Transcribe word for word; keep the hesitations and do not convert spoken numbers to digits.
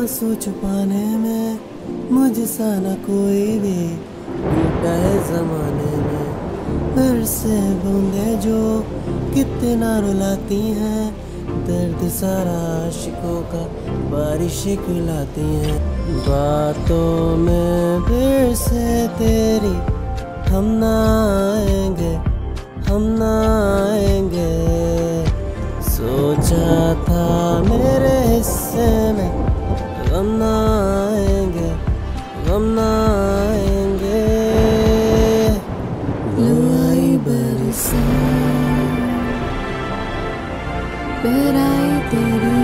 आंसू छुपाने में मुझसा न कोई भी टूटा है जमाने में। फिर से बूंदे जो कितना रुलाती हैं, दर्द सारा आशिकों का बारिश खिलाती हैं। बातों में फिर से तेरी हम ना आएंगे, हम ना आएंगे। सोचा था मेरे हिस्से में गम ना आएंगे, गम ना आएंगे। लो आई बरसात, फिर आई तेरी